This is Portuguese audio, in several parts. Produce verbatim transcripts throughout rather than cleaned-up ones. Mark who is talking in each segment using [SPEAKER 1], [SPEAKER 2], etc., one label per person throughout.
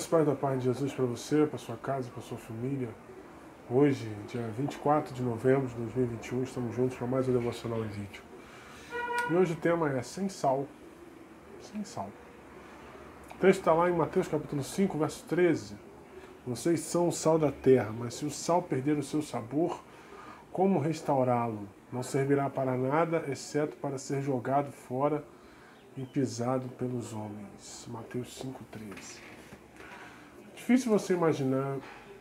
[SPEAKER 1] paz da paz de Jesus para você, para sua casa, para sua família. Hoje, dia vinte e quatro de novembro de dois mil e vinte e um, estamos juntos para mais um devocional em vídeo. E hoje o tema é sem sal. Sem sal. O texto está lá em Mateus capítulo cinco, verso treze. Vocês são o sal da terra, mas se o sal perder o seu sabor, como restaurá-lo? Não servirá para nada, exceto para ser jogado fora e pisado pelos homens. Mateus cinco, treze. Difícil você imaginar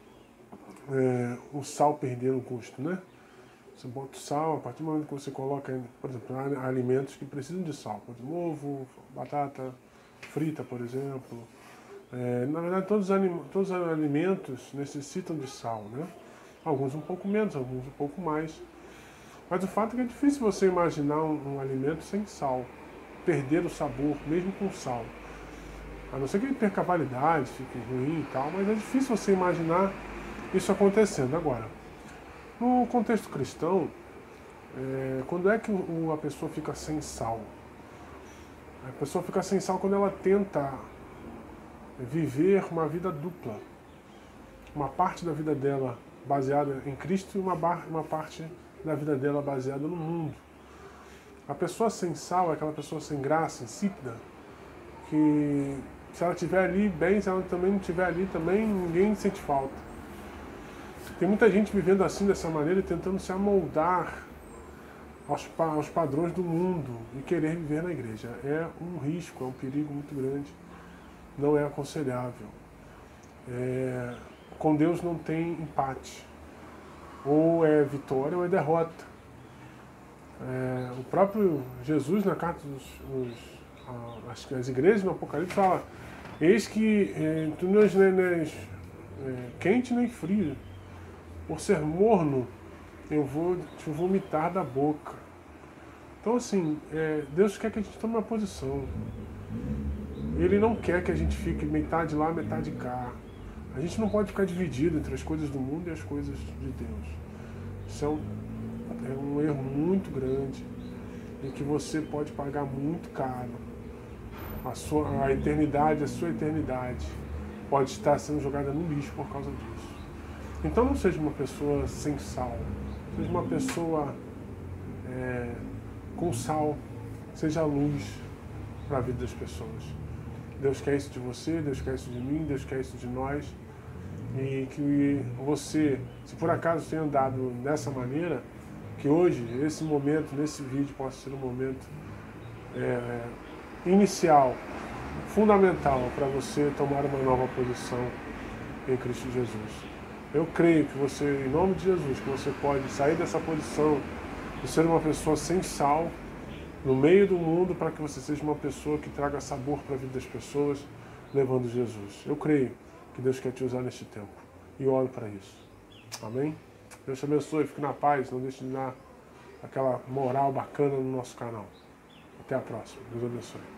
[SPEAKER 1] é, o sal perder o gosto, né? Você bota o sal, a partir do momento que você coloca, por exemplo, alimentos que precisam de sal, por exemplo, ovo, batata frita, por exemplo. É, na verdade, todos os, todos os alimentos necessitam de sal, né? Alguns um pouco menos, alguns um pouco mais. Mas o fato é que é difícil você imaginar um, um alimento sem sal, perder o sabor, mesmo com sal. A não ser que ele perca a validade, fique ruim e tal, mas é difícil você imaginar isso acontecendo. Agora, no contexto cristão, é, quando é que o, a pessoa fica sem sal? A pessoa fica sem sal quando ela tenta viver uma vida dupla. Uma parte da vida dela baseada em Cristo e uma, uma parte da vida dela baseada no mundo. A pessoa sem sal é aquela pessoa sem graça, insípida, que se ela estiver ali bem, se ela também não estiver ali também, ninguém sente falta. Tem muita gente vivendo assim, dessa maneira, tentando se amoldar aos, aos padrões do mundo e querer viver na igreja. É um risco, é um perigo muito grande. Não é aconselhável. É, com Deus não tem empate. Ou é vitória ou é derrota. É, o próprio Jesus, na carta dos, dos As, as igrejas no Apocalipse falam: eis que eh, tu não és nem, nem eh, quente nem frio, por ser morno eu vou te vomitar da boca. Então assim, eh, Deus quer que a gente tome uma posição. Ele não quer que a gente fique metade lá, metade cá. A gente não pode ficar dividido entre as coisas do mundo e as coisas de Deus. Isso é um, é um erro muito grande, em que você pode pagar muito caro. A, sua, a eternidade, a sua eternidade pode estar sendo jogada no lixo por causa disso. Então não seja uma pessoa sem sal, seja uma pessoa é, com sal, seja luz para a vida das pessoas. Deus quer isso de você, Deus quer isso de mim, Deus quer isso de nós. E que você, se por acaso tenha andado dessa maneira, que hoje, esse momento, nesse vídeo, possa ser um momento é, inicial, fundamental para você tomar uma nova posição em Cristo Jesus. Eu creio que você, em nome de Jesus, que você pode sair dessa posição de ser uma pessoa sem sal no meio do mundo, para que você seja uma pessoa que traga sabor para a vida das pessoas, levando Jesus. Eu creio que Deus quer te usar neste tempo e oro para isso. Amém? Deus te abençoe, fique na paz, não deixe de dar aquela moral bacana no nosso canal. Até a próxima. Deus abençoe.